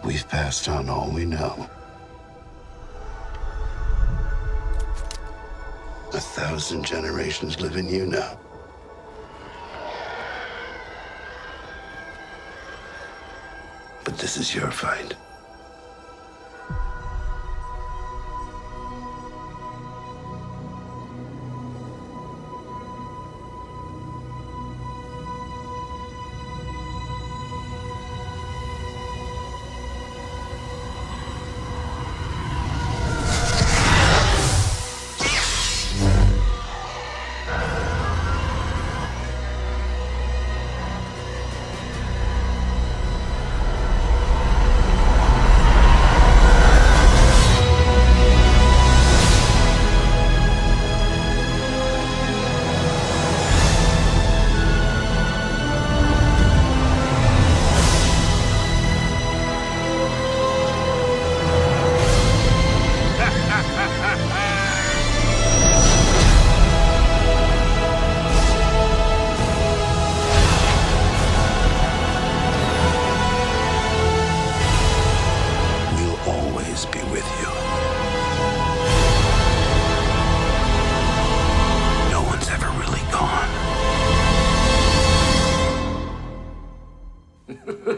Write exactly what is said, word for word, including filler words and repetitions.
We've passed on all we know. A thousand generations live in you now. But this is your fight. Be with you. No one's ever really gone.